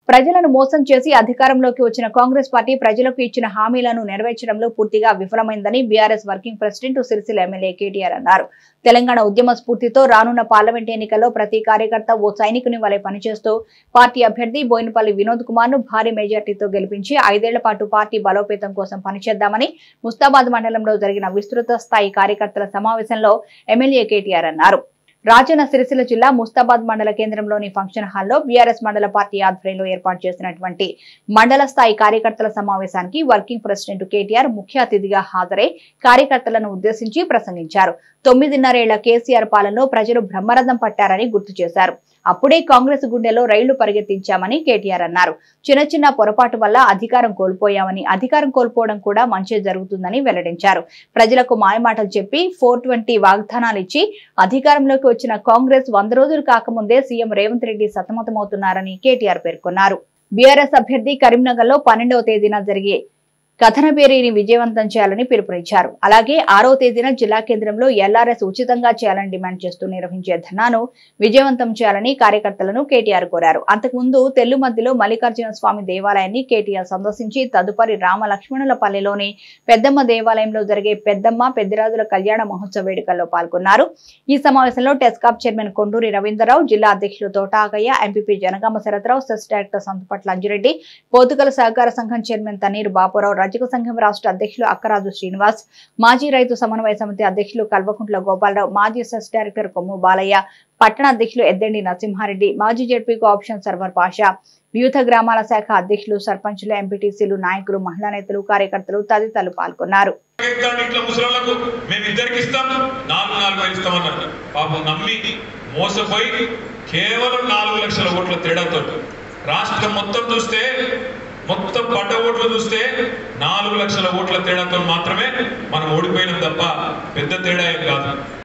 ప్రజలను మోసం చేసి అధికారంలోకి వచ్చిన కాంగ్రెస్ పార్టీ ప్రజలకు ఇచ్చిన హామీలను నెరవేర్చడంలో పూర్తిగా విఫలమైందని BRS working president Sircilla MLA KTR అన్నారు. తెలంగాణ ఉద్యమ స్ఫూర్తితో రానున్న పార్లమెంట్ ఎన్నికల్లో ప్రతి కార్యకర్త ఓ సైనికుని వలె పనిచేస్తూ పార్టీ అభ్యర్థి బోయినపల్లి వినోద్ కుమార్ ను భారీ మెజార్టీతో గెలిపించి 5 ఏళ్ల పాటు పార్టీ బలోపేతం కోసం పనిచేద్దామని ముస్తాబాద్ మండలంలో జరిగిన విస్తృత స్థాయి కార్యకర్తల సమావేశంలో ఎమ్మెల్యే కేటీఆర్ అన్నారు. రాజన్న సిరిసిల్ల జిల్లా ముస్తాబాద్ మండల కేంద్రంలోని ఫంక్షన్ హాల్లో బీఆర్ఎస్ మండల పార్టీ ఆధ్వర్యంలో ఏర్పాటు చేసినటువంటి మండల స్థాయి కార్యకర్తల సమావేశానికి వర్కింగ్ ప్రెసిడెంట్ కేటీఆర్ ముఖ్య అతిథిగా హాజరై కార్యకర్తలను ఉద్దేశించి ప్రసంగించారు. 9.5 ఏళ్ల కేసీఆర్ పాలనలో ప్రజలు బ్రహ్మరథం పట్టారని గుర్తు చేశారు. అప్పుడే కాంగ్రెస్ గుండెలో రైళ్లు పరిగెత్తించామని కేటీఆర్ అన్నారు. చిన్న పొరపాటు వల్ల అధికారం కోల్పోయామని, అధికారం కోల్పోవడం కూడా మంచి జరుగుతుందని వెల్లడించారు. ప్రజలకు మాయమాటలు చెప్పి 420 వాగ్దానాలు ఇచ్చి అధికారంలోకి వచ్చిన కాంగ్రెస్ 100 రోజులు కాకముందే సీఎం రేవంత్ రెడ్డి సతమతమవుతున్నారని కేటీఆర్ పేర్కొన్నారు. బీఆర్ఎస్ అభ్యర్థి కరీంనగర్ లో 12వ తేదీన జరిగే కథన పేరీని విజయవంతం చేయాలని పిలుపునిచ్చారు. అలాగే 6వ తేదీన జిల్లా కేంద్రంలో ఎల్ఆర్ఎస్ ఉచితంగా చేయాలని డిమాండ్ చేస్తూ నిర్వహించే ధర్నాను విజయవంతం చేయాలని కార్యకర్తలను కేటీఆర్ కోరారు. అంతకుముందు తెల్లుమద్దిలో మల్లికార్జున స్వామి దేవాలయాన్ని కేటీఆర్ సందర్శించి తదుపరి రామ లక్ష్మణులపల్లిలోని పెద్దమ్మ దేవాలయంలో జరిగే పెద్దమ్మ పెద్దిరాజుల కళ్యాణ మహోత్సవ వేడుకల్లో పాల్గొన్నారు. ఈ సమావేశంలో టెస్కాప్ చైర్మన్ కొండూరి రవీంద్రరావు, జిల్లా అధ్యక్షులు Thotagayya, MPP Janagama Sharathrao, CESS director Santhapatla Anjireddy, Pothugal సహకార సంఘం చైర్మన్ తన్నీరు బాపురావు, రజక సంఘం రాష్ట్ర అధ్యక్షులు అక్కరాజు శ్రీనివాస్, మాజీ రైతు సమన్వయ సమితి అధ్యక్షులు కల్వకుంట్ల గోపాలరావు, మాజీ సెస్ డైరెక్టర్ కొమ్ము బాలయ్య, పట్టణ అధ్యక్షులు ఎద్దండి నరసింహారెడ్డి, మాజీ జెడ్పీ కోఆప్షన్ సర్వర్ పాషా, వివిధ గ్రామాల శాఖ అధ్యక్షులు, సర్పంచులు, ఎంపీటీసీలు, నాయకులు, మహిళా నేతలు, కార్యకర్తలు తదితరులు పాల్గొన్నారు. రాష్ట్రం మొత్తం చూస్తే మొత్తం పడ్డ ఓట్లు చూస్తే 4 లక్షల ఓట్ల తేడాతో మాత్రమే మనం ఓడిపోయినాం తప్ప పెద్ద తేడా ఏం కాదు.